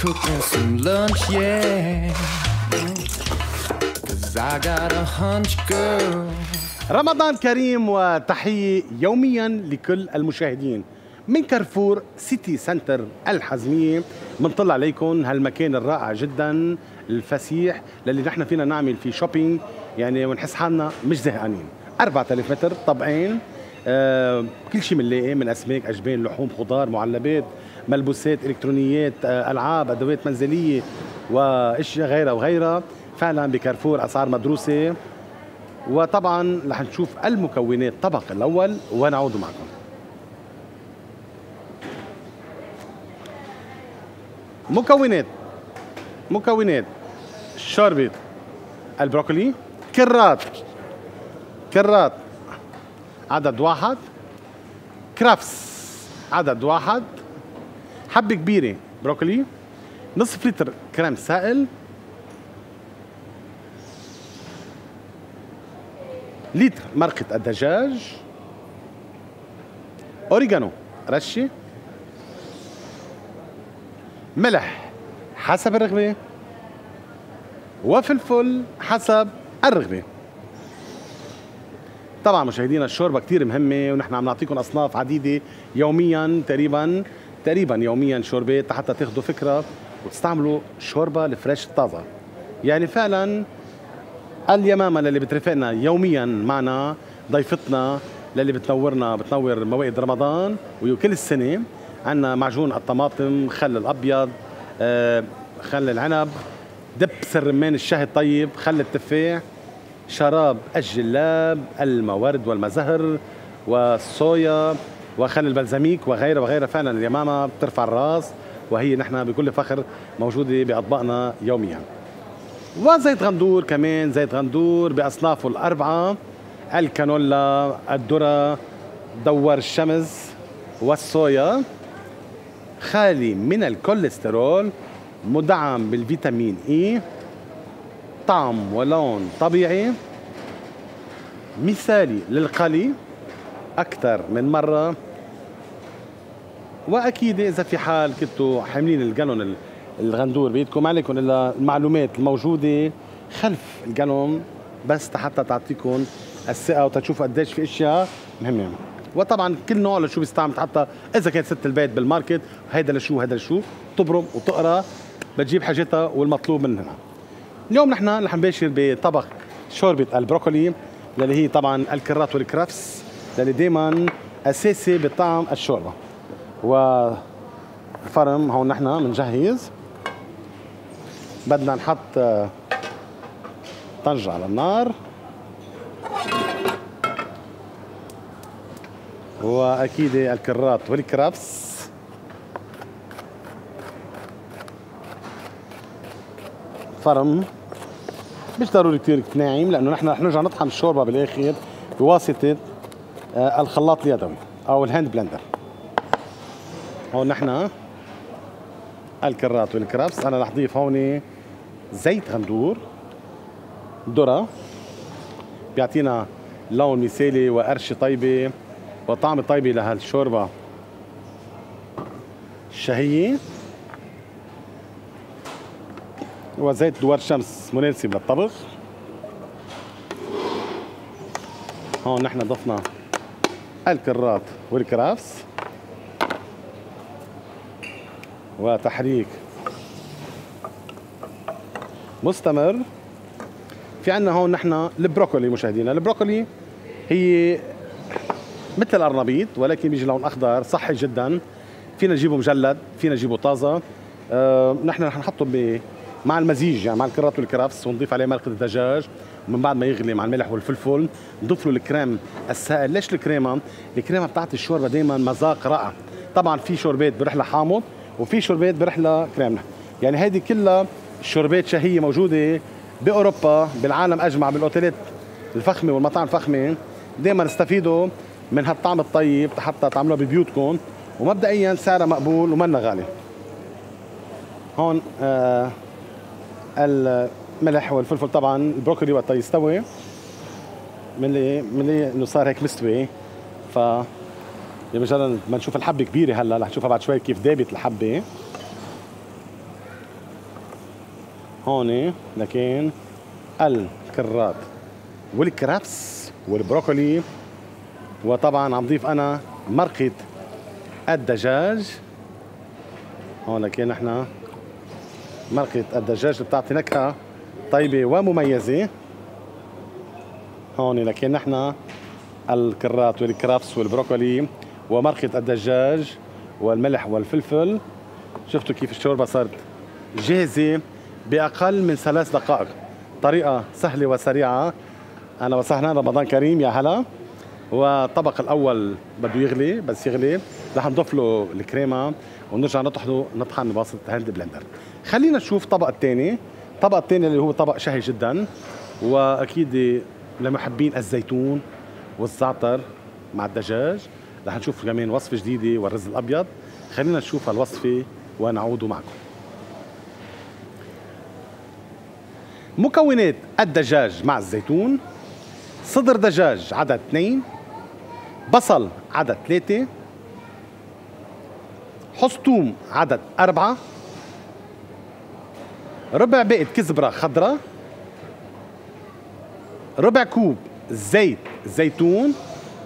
cooking some lunch, yeah. 'Cause I got a hunch, girl. رمضان كريم وتحية يوميا لكل المشاهدين من كارفور سيتي سنتر الحزمية. بنطلع عليكم هالمكان الرائع جدا الفسيح للي نحن فينا نعمل فيه شوبينج يعني ونحس حالنا مش زهقانين. 4000 متر طبعين، كل شيء بنلاقي من اسماك، اجبان، لحوم، خضار، معلبات، ملبوسات، الكترونيات، العاب، ادوات منزليه واشياء غيرها وغيرها. فعلا بكارفور اسعار مدروسه. وطبعا رح نشوف المكونات الطبق الاول ونعود معكم. مكونات شوربه البروكلي، كرات عدد واحد، كرافس عدد واحد، حبة كبيرة بروكلي، نصف لتر كريم سائل، لتر مرقة الدجاج، أوريغانو رشة، ملح حسب الرغبة، وفلفل حسب الرغبة. طبعا مشاهدينا الشوربه كثير مهمه ونحن عم نعطيكم اصناف عديده يوميا تقريبا يوميا شوربات حتى تاخذوا فكره وتستعملوا شوربه الفريش الطازه. يعني فعلا اليمامه اللي بترافقنا يوميا معنا ضيفتنا اللي بتنور موائد رمضان وكل السنه. عندنا معجون الطماطم، خل الابيض، خل العنب، دبس الرمان الشهي الطيب، خل التفاح، شراب الجلاب، المورد والمزهر والصويا وخل البلزميك وغيرها. فعلا اليمامة بترفع الراس وهي نحن بكل فخر موجودة بأطباقنا يوميا. وزيت غندور كمان، زيت غندور بأصنافه الأربعة: الكانولا، الذرة، دوار الشمس والصويا، خالي من الكوليسترول، مدعم بالفيتامين إي، طعم ولون طبيعي، مثالي للقلي أكثر من مرة. وأكيد إذا في حال كنتوا حاملين الجالون الغندور بإيدكم ما عليكم إلا المعلومات الموجودة خلف الجالون بس حتى تعطيكم الثقة وتشوفوا قديش في أشياء مهمة. وطبعا كل نوع لشو بيستعمل، حتى إذا كانت ست البيت بالماركت هيدا لشو تبرم وتقرا بتجيب حاجتها والمطلوب منها. اليوم نحن رح نباشر بطبق شوربة البروكولي اللي هي طبعا الكرات والكرفس اللي دائما اساسي بطعم الشوربة. وفرم هون نحن بنجهز، بدنا نحط طنجة على النار واكيد الكرات والكرفس. فرم مش ضروري كثير ناعم لانه نحن رح نرجع نطحن الشوربه بالاخر بواسطه الخلاط اليدوي او الهاند بلندر. هون نحن الكرات والكرفس. انا رح اضيف هون زيت غندور، ذره بيعطينا لون مثالي وقرشه طيبه وطعم طيبه لهالشوربه الشهيه، وزيت دوار شمس مناسب للطبخ. هون نحن ضفنا الكرات والكرفس وتحريك مستمر. في عنا هون نحن البروكولي. مشاهدينا البروكولي هي مثل القرنبيط ولكن بيجي لون اخضر صحي جدا. فينا نجيبه مجلد، فينا نجيبه طازه. نحن رح نحطه مع المزيج يعني مع الكرات والكرفس ونضيف عليه مرقه الدجاج، ومن بعد ما يغلي مع الملح والفلفل نضيف له الكريم السائل. ليش الكريمه بتعطي الشوربه دائما مذاق رائع. طبعا في شوربات برحله حامض وفي شوربات برحله كريم، يعني هيدي كلها شوربات شهيه موجوده باوروبا بالعالم اجمع بالاوتيلات الفخمه والمطاعم الفخمه. دائما استفيدوا من هالطعم الطيب حتى تعملوها ببيوتكم، ومبدئيا سعرها مقبول ومنا غالي. هون الملح والفلفل. طبعا البروكلي وقت يستوي منلي انه صار هيك مستوي، ف بمجرد ما نشوف الحبه كبيره هلا رح نشوفها بعد شوي كيف دابت الحبه. هون لكن الكرات والكرفس والبروكولي، وطبعا عم ضيف انا مرقة الدجاج. هون لكن احنا مرقة الدجاج اللي بتعطي نكهة طيبة ومميزة. هون لكن نحن الكرات والكرفس والبروكولي ومرقة الدجاج والملح والفلفل. شفتوا كيف الشوربة صارت جاهزة بأقل من 3 دقائق، طريقة سهلة وسريعة. أنا وسهلا، رمضان كريم، يا هلا. والطبق الأول بده يغلي، بس يغلي رح نضيف له الكريمة ونرجع نطحن بواسطة هاند بلندر. خلينا نشوف الطبق الثاني. الطبق الثاني اللي هو طبق شهي جدا، وأكيد لمحبين الزيتون والزعتر مع الدجاج. رح نشوف كمان وصفة جديدة والرز الأبيض. خلينا نشوف هالوصفة ونعود معكم. مكونات الدجاج مع الزيتون: صدر دجاج عدد 2، بصل عدد 3، حص ثوم عدد 4، ربع باقة كزبرة خضراء، ربع كوب زيت زيتون،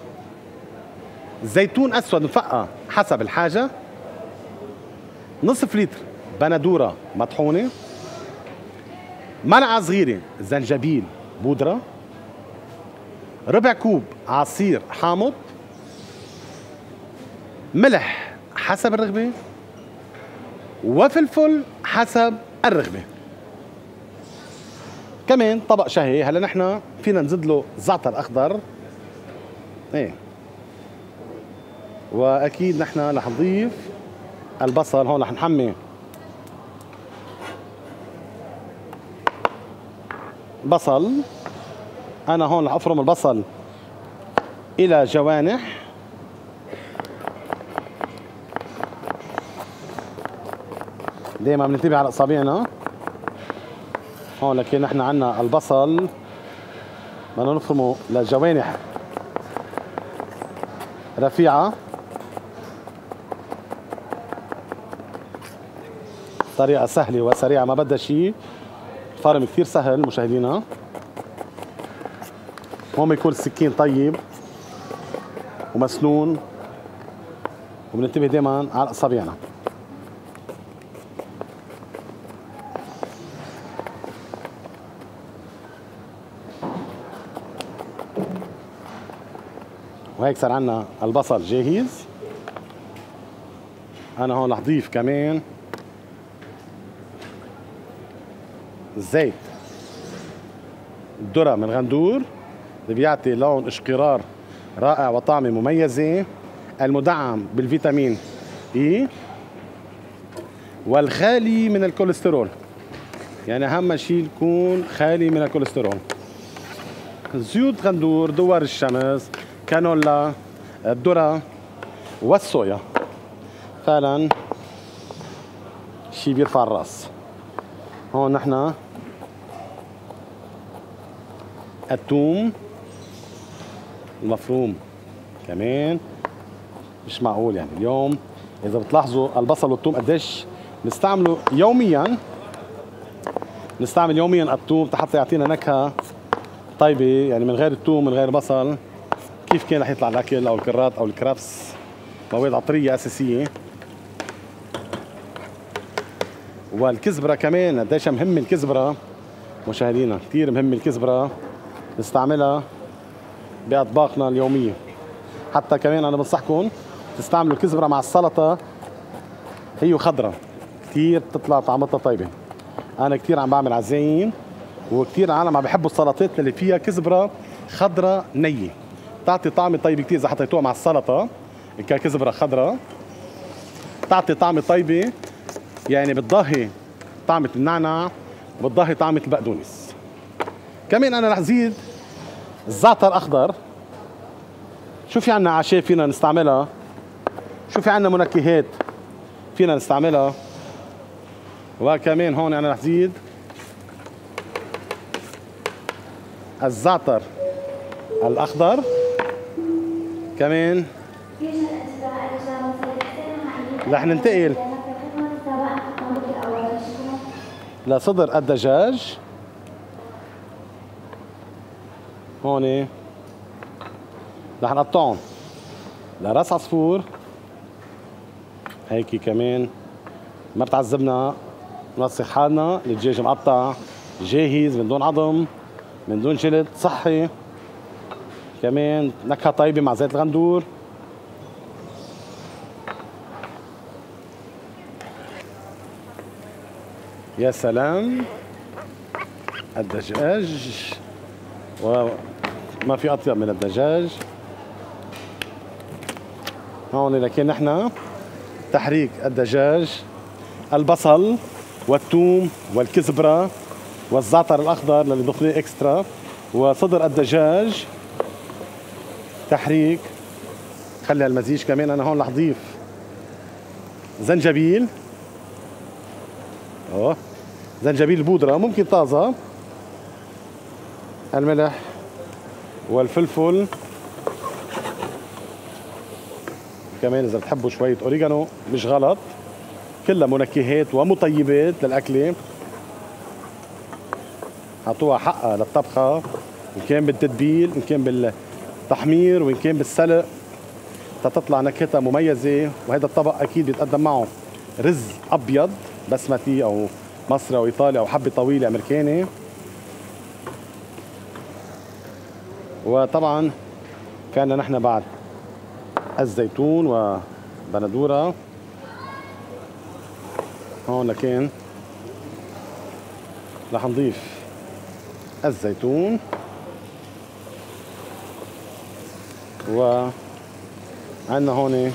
زيتون أسود مفقع حسب الحاجة، نصف لتر بندورة مطحونة، ملعقة صغيرة زنجبيل بودرة، ربع كوب عصير حامض، ملح حسب الرغبة، وفلفل حسب الرغبة. كمان طبق شهي. هلا نحن فينا نزيد له زعتر اخضر، ايه، واكيد نحن رح نضيف البصل. هون رح نحمي بصل. انا هون رح افرم البصل الى جوانح. دايما بننتبه على اصابعنا. هون لكن نحن عنا البصل بدنا نفرمه لجوانح رفيعة. طريقة سهلة وسريعة، ما بدها شيء، فرم كثير سهل مشاهدينا. هون يكون السكين طيب ومسنون، وبننتبه دائما على اصابعنا. وهيك صار عنا البصل جاهز. انا هون رح اضيف كمان زيت الذرة من غندور اللي بيعطي لون اشقرار رائع وطعمة مميزة، المدعم بالفيتامين اي والخالي من الكوليسترول. يعني اهم شيء يكون خالي من الكوليسترول. زيوت غندور، دوار الشمس، كانولا، الذرة والصويا، فعلا شيء بيرفع الراس. هون نحن الثوم المفروم كمان، مش معقول يعني اليوم اذا بتلاحظوا البصل والثوم قديش نستعمله يوميا. نستعمل يوميا الثوم حتى يعطينا نكهه طيبه. يعني من غير الثوم من غير البصل كيف كان رح يطلع الاكل او الكرات او الكرفس؟ مواد عطريه اساسيه. والكزبره كمان قديش مهمه الكزبره مشاهدينا، كثير مهمه الكزبره، نستعملها باطباقنا اليوميه. حتى كمان انا بنصحكم تستعملوا الكزبره مع السلطه، هي خضراء كثير بتطلع طعمتها طيبه. انا كثير عم بعمل عزايم، وكثير عالم عم بحبوا السلطات اللي فيها كزبره خضراء نيه، تعطي طعم طيب كثير. اذا حطيتوها مع السلطه ككزبره خضراء تعطي طعم طيبه، يعني بتضاهي طعمه النعناع وبتضاهي طعمه البقدونس. كمان انا رح زيد الزعتر اخضر. شو في عنا اعشاب فينا نستعملها، شو في عنا منكهات فينا نستعملها. وكمان هون انا رح زيد الزعتر الاخضر كمان. رح ننتقل لصدر الدجاج. هون رح نقطعهم لراس عصفور هيك كمان، ما بتعذبنا، نوسخ حالنا. الدجاج مقطع جاهز من دون عظم من دون جلد، صحي كمان، نكهة طيبة مع زيت الغندور. يا سلام، الدجاج وما في أطيب من الدجاج. هون لكن نحن تحريك الدجاج، البصل والثوم والكزبرة والزعتر الأخضر اللي بضيف إكسترا، وصدر الدجاج تحريك. خلي المزيج كمان. أنا هون رح أضيف زنجبيل، زنجبيل بودرة ممكن طازة، الملح والفلفل كمان إذا بتحبوا شوية أوريجانو مش غلط، كلها منكهات ومطيبات للأكلة، حطوها حقها للطبخة، إن كان بالتتبيل إن كان بالتحمير وإن كان بالسلق، تطلع نكهتها مميزة. وهذا الطبق أكيد بيتقدم معه رز أبيض بسمتي أو مصري أو إيطالي أو حبة طويلة أمريكاني. وطبعا كان نحن بعد الزيتون وبندورة. هون لكن رح نضيف الزيتون وعندنا هون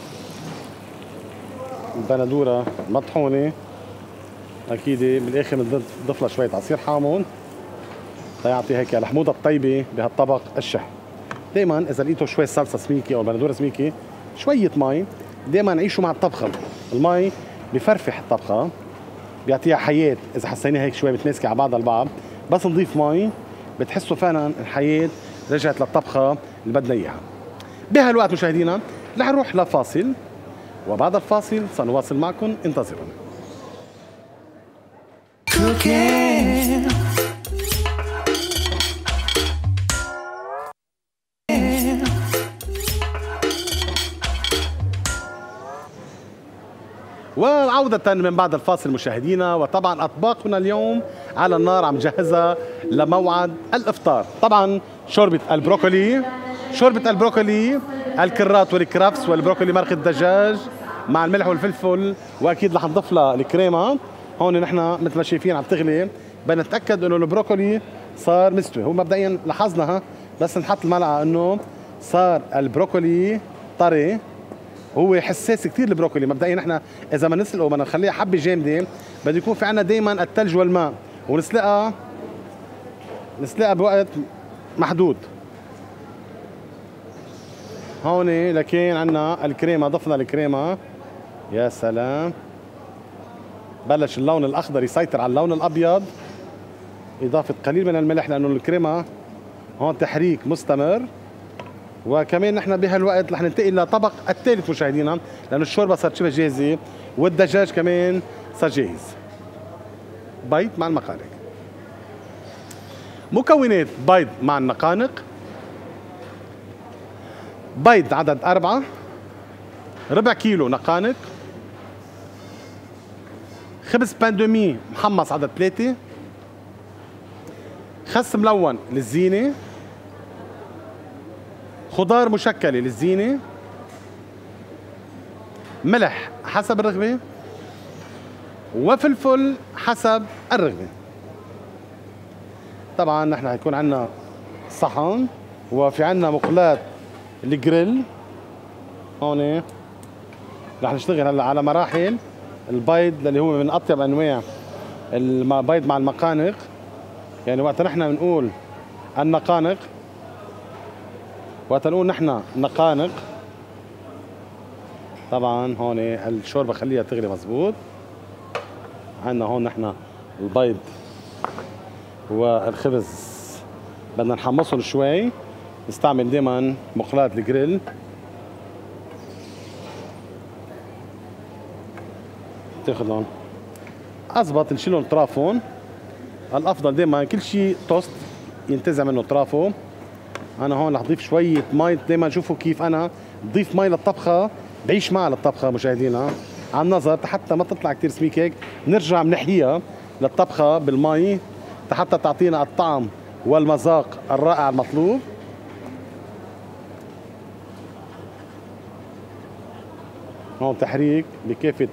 البندورة مطحونة أكيد، بالآخر بنضيف لها شوية عصير حامض تيعطي هيك الحموضة الطيبة بهالطبق الشحن. دايما إذا لقيتوا شوية صلصة سميكة أو البندورة سميكة، شوية مي، دايما عيشوا مع الطبخة. المي بفرفح الطبخة، بيعطيها حياة. إذا حسيناها هيك شوي متماسكة على بعضها البعض، بس نضيف مي بتحسوا فعلا الحياة رجعت للطبخة اللي بدنا إياها. بهالوقت مشاهدينا رح نروح لفاصل، وبعد الفاصل سنواصل معكم، انتظرونا. وعودة من بعد الفاصل مشاهدينا، وطبعا أطباقنا اليوم على النار عم جهزها لموعد الإفطار. طبعا شوربة البروكولي، الكرات والكرفس والبروكولي مرقة الدجاج مع الملح والفلفل، وأكيد رح نضيف لها الكريمة. هون نحن مثل ما شايفين عم تغلي، بنتأكد إنه البروكولي صار مستوي. هو مبدئيا لاحظنا بس نحط الملعقة إنه صار البروكولي طري، هو حساس كثير البروكولي. مبدئيا نحن اذا ما نسلقه وبدنا نخليها حبه جامده، بده يكون في عندنا دائما الثلج والماء، ونسلقها بوقت محدود. هون لكن عندنا الكريمه، ضفنا الكريمه. يا سلام، بلش اللون الاخضر يسيطر على اللون الابيض، اضافه قليل من الملح لانه الكريمه هون تحريك مستمر. وكمان نحن بهالوقت رح ننتقل للطبق الثالث مشاهدينا، لانه الشوربه صارت شبه جاهزه والدجاج كمان صار جاهز. بيض مع المقانق. مكونات بيض مع النقانق: بيض عدد 4، ربع كيلو نقانق، خبز باندومي محمص عدد 3، خس ملون للزينه، خضار مشكلة للزينة، ملح حسب الرغبة، وفلفل حسب الرغبة. طبعا نحن حيكون عندنا صحن، وفي عندنا مقلاة الجريل. هون رح نشتغل هلا على مراحل البيض اللي هو من أطيب أنواع البيض مع المقانق. يعني وقت نحن بنقول النقانق، وقت نقول نحن نقانق، طبعا هون الشوربه خليها تغلي مزبوط. عندنا هون نحن البيض والخبز بدنا نحمصهم شوي، نستعمل دائما مقلاة الجريل. تاخذ لون أزبط نشيلهم طرافهم. الأفضل دائما كل شيء توست ينتزع منه طرافه. أنا هون رح أضيف شوية مي. دائما شوفوا كيف أنا بضيف مي للطبخة، بعيش معها للطبخة مشاهدينا على النظر حتى ما تطلع كتير سميك هيك. بنرجع بنحيها للطبخة بالمي حتى تعطينا الطعم والمذاق الرائع المطلوب. هون تحريك بكافة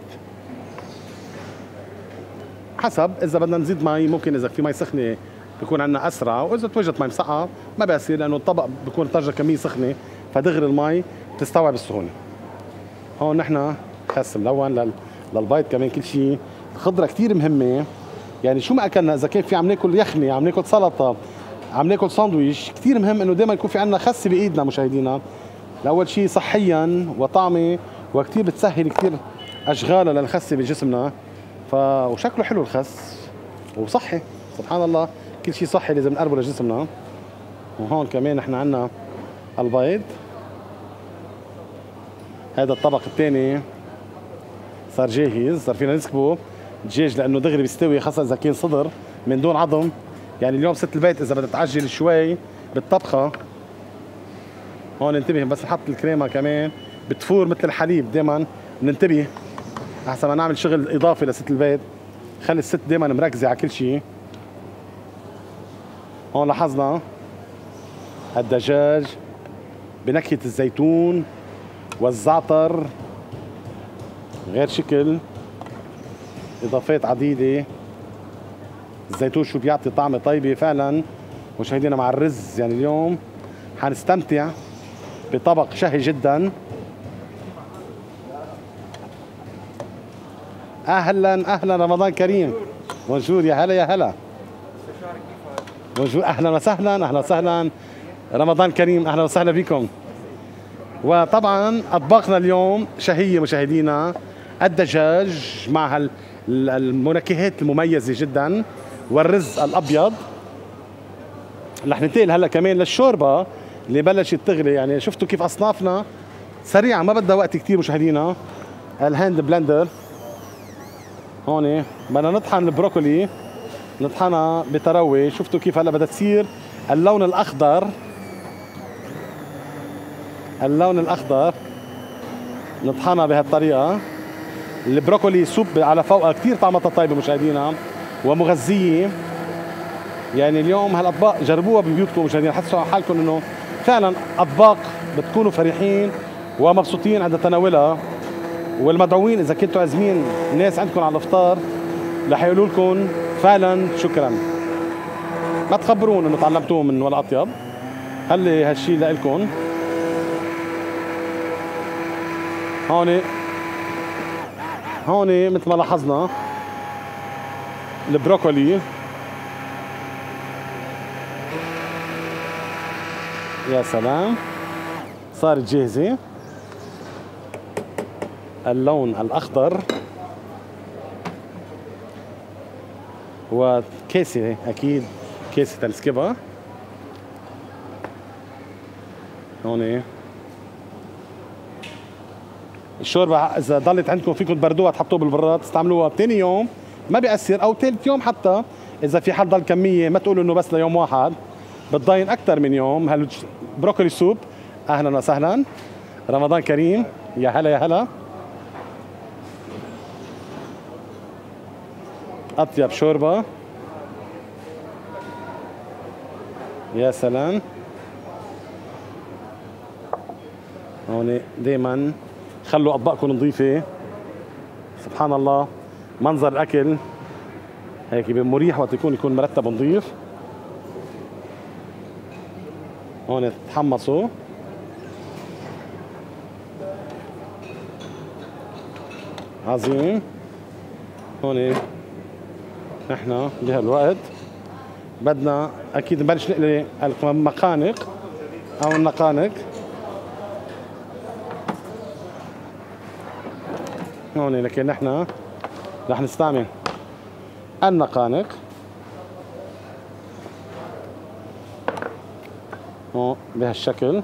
حسب. اذا بدنا نزيد مي ممكن، اذا في مي سخنه بيكون عندنا اسرع، واذا توجدت مي مسقعه ما بيصير لانه الطبق بيكون طرجه كميه سخنه فدغري المي بتستوعب السخونه. هون نحن خس ملون للبيض كمان كل شيء. الخضره كثير مهمه، يعني شو ما اكلنا اذا كان في عم ناكل يخني، عم ناكل سلطه، عم ناكل ساندويش، كثير مهم انه دائما يكون في عندنا خس بايدنا مشاهدينا. الاول شيء صحيا وطعمه، وكثير بتسهل كثير اشغال للخس بجسمنا. وشكله حلو الخس وصحي، سبحان الله كل شيء صحي لازم نقربه لجسمنا. وهون كمان نحن عندنا البيض. هذا الطبق الثاني صار جاهز، صار فينا نسكبه الدجاج لانه دغري بيستوي، خاصه اذا كان صدر من دون عظم. يعني اليوم ست البيت اذا بدها تعجل شوي بالطبخه هون انتبه، بس نحط الكريمه كمان بتفور مثل الحليب. دائما ننتبه احسن ما نعمل شغل اضافي لست البيت. خلي الست دائما مركزه على كل شيء. هون لاحظنا الدجاج بنكهه الزيتون والزعتر غير شكل، اضافات عديده. الزيتون شو بيعطي طعمه طيبه فعلا مشاهدينا مع الرز. يعني اليوم حنستمتع بطبق شهي جدا. اهلا اهلا، رمضان كريم. بونجور، يا هلا يا هلا. بونجور، اهلا وسهلا اهلا وسهلا، رمضان كريم، اهلا وسهلا بكم. وطبعا اطباقنا اليوم شهيه مشاهدينا، الدجاج مع المنكهات المميزه جدا والرز الابيض. رح ننتقل هلا كمان للشوربه اللي بلشت تغلي. يعني شفتوا كيف اصنافنا سريعه ما بدها وقت كثير مشاهدينا. الهاند بلندر هون بدنا نطحن البروكولي، نطحنها بتروي. شفتوا كيف هلا بدها تصير اللون الاخضر. اللون الاخضر نطحنها بهالطريقه. البروكولي سوب على فوقها كثير طعمتها طيبه مشاهدينا ومغذيه. يعني اليوم هالاطباق جربوها ببيوتكم مشاهدينا، حسوا على حالكم انه فعلا اطباق بتكونوا فرحين ومبسوطين عند تناولها. والمدعوين اذا كنتوا عازمين ناس عندكم على الافطار رح يقولوا لكم فعلا شكرا، ما تخبرون انه تعلمتوه من ولا اطيب. خلي هالشيء لإلكم. هون مثل ما لاحظنا البروكولي يا سلام صارت جاهزة. اللون الأخضر وكاسة، أكيد كاسة تنسكبها. هون الشوربة إذا ضلت عندكم فيكم تبردوها تحطوها بالبراد تستعملوها بتاني يوم ما بيأثر، أو ثالث يوم حتى. إذا في حد ضل كمية ما تقولوا إنه بس ليوم واحد، بتضاين أكثر من يوم. هالبروكولي سوب أهلا وسهلا، رمضان كريم، يا هلا يا هلا. أطيب شوربة، يا سلام. هون دايما خلوا أطباقكم نظيفة. سبحان الله منظر الأكل هيك مريح وقت يكون مرتب ونظيف. هون تحمصوا. عظيم. هون نحن بهالوقت بدنا اكيد نبلش نقلي المقانق او النقانق. هون لكن نحن رح نستعمل النقانق. هون بهالشكل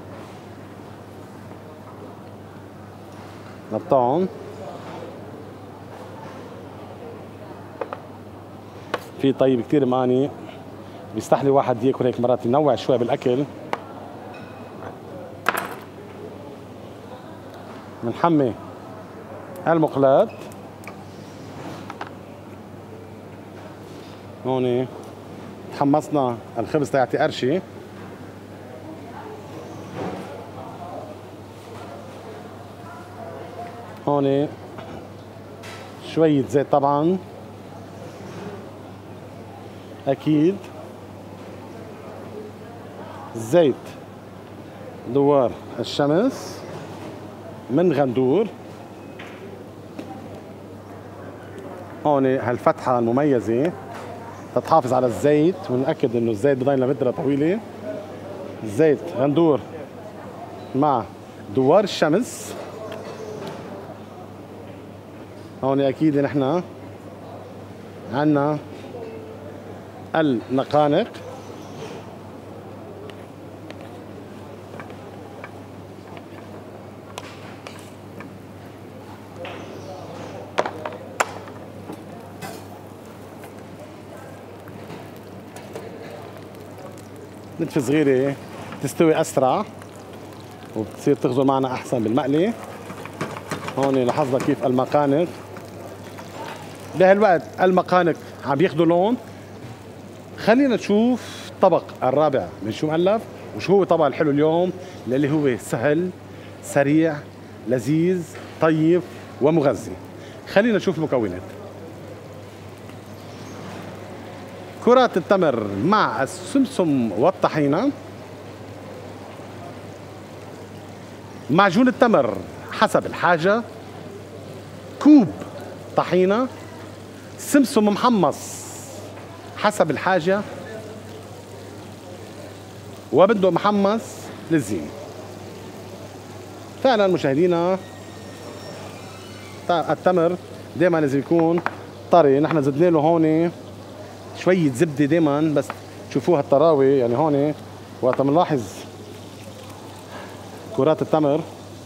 نقطعهم. في طيب كتير ماني بيستحلي واحد ياكل هيك مرات ينوع شوي بالاكل. بنحمي المقلاة هون. حمصنا الخبز تاعتي قرشي. هون شوية زيت طبعا أكيد. زيت دوار الشمس من غندور. هون هالفتحة المميزة تتحافظ على الزيت ونأكد انه الزيت بضل لفترة طويلة. زيت غندور مع دوار الشمس. هون اكيد نحن عنا النقانق. نتفة صغيرة تستوي أسرع وبتصير تغزر معنا أحسن بالمقلي. هون لاحظنا كيف المقانق بهالوقت المقانق عم ياخذوا لون. خلينا نشوف الطبق الرابع من شو مؤلف وشو هو طبق الحلو اليوم اللي هو سهل سريع لذيذ طيب ومغذي. خلينا نشوف المكونات. كرات التمر مع السمسم والطحينة. معجون التمر حسب الحاجة. كوب طحينة. سمسم محمص حسب الحاجة وبده محمص للزينة. فعلا مشاهدينا التمر دائما لازم يكون طري. نحن زدنا له هون شوية زبدة دائما بس تشوفوها الطراوة. يعني هون وقت بنلاحظ كرات التمر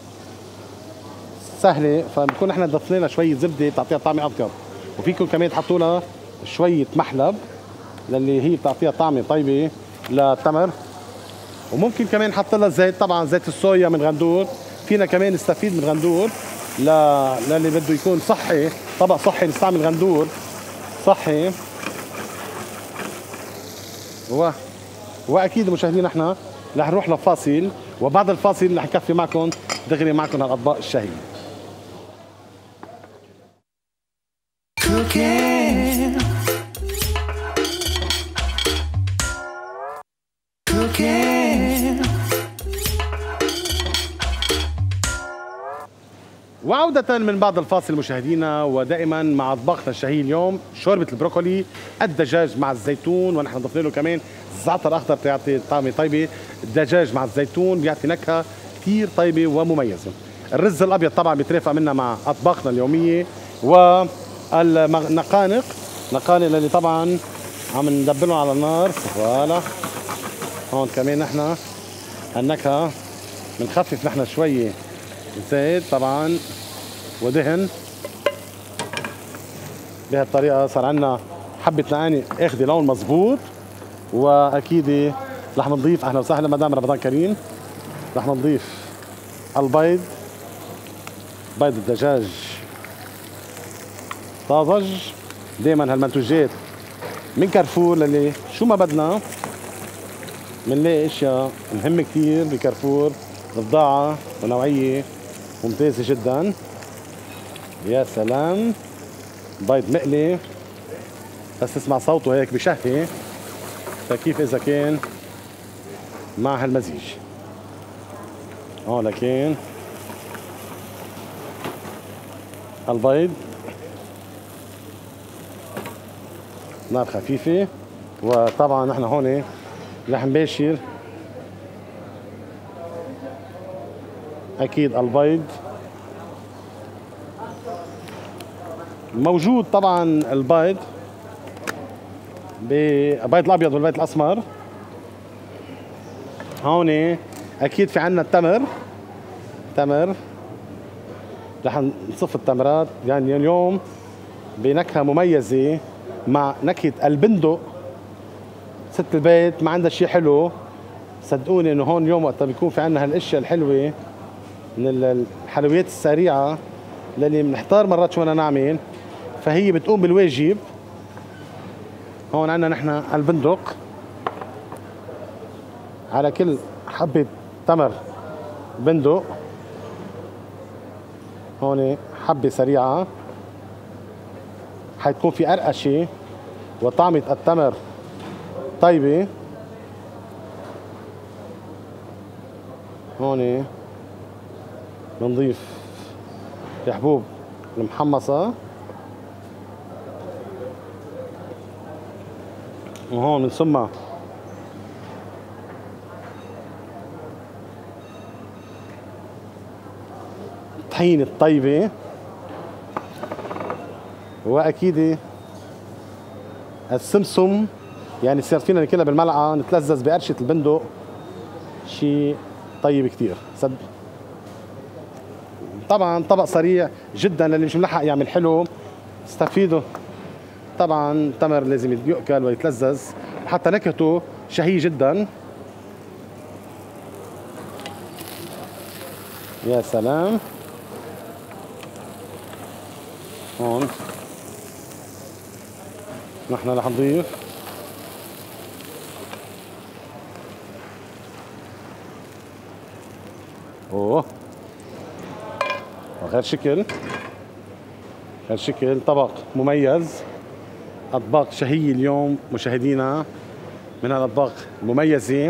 سهلة فبنكون نحن ضفنا لها شوية زبدة بتعطيها طعمة أطيب. وفيكم كمان تحطوا لها شوية محلب للي هي بتعطيها طعمة طيبة للتمر. وممكن كمان نحط لها زيت طبعا زيت الصويا من غندور. فينا كمان نستفيد من غندور للي بده يكون صحي طبق صحي نستعمل غندور صحي. واكيد مشاهدينا احنا رح نروح لفاصل وبعد الفاصل رح نكفي معكم دغري معكم هالاطباق الشهية. Cooking. Cooking. وعودة من بعد الفاصل مشاهدينا ودائما مع اطباقنا الشهية اليوم شوربة البروكولي الدجاج مع الزيتون. ونحن ضفنا له كمان زعتر اخضر بيعطي طعمة طيبة. الدجاج مع الزيتون بيعطي نكهة كثير طيبة ومميزة. الرز الابيض طبعا بيترافق منا مع اطباقنا اليومية. والنقانق اللي طبعا عم ندبلهم على النار. فوالا هون كمان نحن هالنكهة بنخفف نحن شوية زيت طبعا ودهن. بهالطريقة صار عندنا حبة نقانق اخذ لون مظبوط. واكيد رح نضيف اهلا وسهلا مدام رمضان كريم رح نضيف البيض. بيض الدجاج طازج. دائما هالمنتوجات من كارفور للي شو ما بدنا بنلاقي اشياء مهمة كثير بكارفور. بضاعة ونوعية ممتازة جدا. يا سلام بيض مقلي بس تسمع صوته هيك بشهي. فكيف اذا كان مع هالمزيج لكن البيض نار خفيفة. وطبعا نحن هون رح نباشر اكيد البيض موجود. طبعا البيض ببيض الابيض والبيض الاسمر. هون اكيد في عنا تمر رح نصف التمرات يعني اليوم بنكهة مميزة مع نكهة البندق. ست البيت ما عندها شيء حلو، صدقوني انه هون اليوم وقت بيكون في عنا هالاشياء الحلوة من الحلويات السريعة للي بنحتار مرات شو بدنا نعمل، فهي بتقوم بالواجب. هون عنا نحن البندق على كل حبة تمر بندق، هون حبة سريعة حيكون في قرقشة وطعمة التمر طيبة. هون بنضيف الحبوب المحمصة، وهون بنسمها الطحينة الطيبة، وأكيد السمسم، يعني صار فينا ناكلها بالملعقة نتلذذ بقرشة البندق، شيء طيب كتير. طبعا طبق سريع جدا للي مش ملحق يعمل حلو، استفيدوا. طبعا تمر لازم يؤكل ويتلذذ، حتى نكهته شهية جدا. يا سلام. هون نحن رح نضيف غير شكل طبق مميز. أطباق شهية اليوم مشاهدينا، من الأطباق المميزة.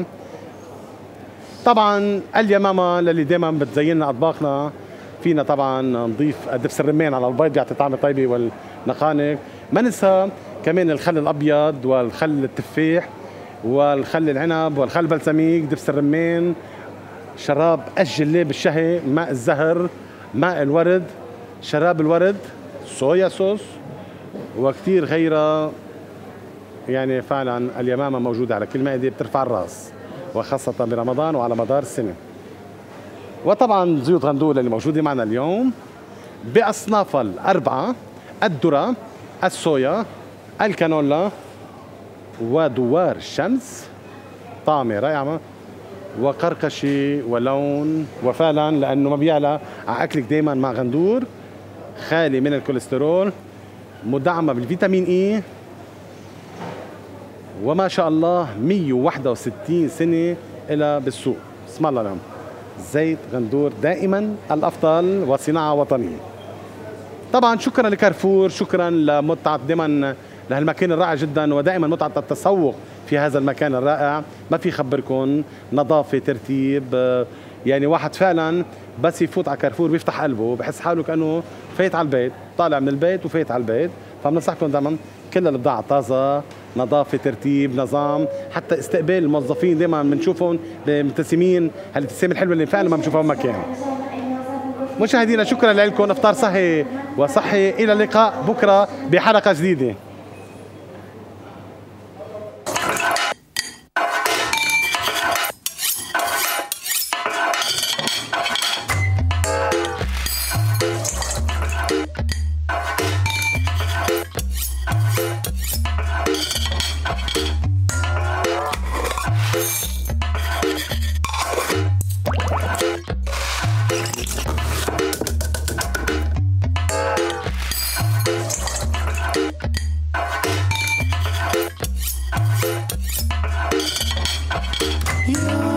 طبعا اليمامة للي دائما بتزيننا أطباقنا، فينا طبعا نضيف دبس الرمان على البيض بيعطي طعمة طيبة والنقانق. ما ننسى كمان الخل الأبيض والخل التفاح والخل العنب والخل البلسميك، دبس الرمان، شراب الجلاب الشهي، ماء الزهر، ماء الورد، شراب الورد، صويا صوص، وكثير غيرها. يعني فعلا اليمامة موجودة على كل مائدة، بترفع الراس، وخاصة برمضان وعلى مدار السنة. وطبعا زيوت غندور اللي موجودة معنا اليوم بأصنافها الأربعة: الذرة، الصويا، الكانولا، ودوار الشمس. طعمة رائعة وقرقشة ولون، وفعلا لأنه ما بيعلى على أكلك دايما مع غندور، خالي من الكوليسترول، مدعمة بالفيتامين إي، وما شاء الله 161 سنة إلى بالسوق. اسم الله لهم. زيت غندور دائما الأفضل وصناعة وطنية. طبعا شكرا لكارفور، شكرا لمتعة دائما لهالمكان الرائع جدا، ودائما متعة التسوق في هذا المكان الرائع. ما في خبركم، نظافة، ترتيب، يعني واحد فعلا بس يفوت على كارفور بيفتح قلبه، بحس حاله كأنه فايت على البيت، طالع من البيت وفايت على البيت. فبنصحكم دائما كل البضاعة طازة، نظافة، ترتيب، نظام، حتى استقبال الموظفين دائما بنشوفهم مبتسمين، هالابتسامة الحلوة اللي فعلا ما بنشوفها بمكان. مشاهدينا شكرا لكم، افطار صحي وصحي، الى اللقاء بكره بحلقة جديدة. You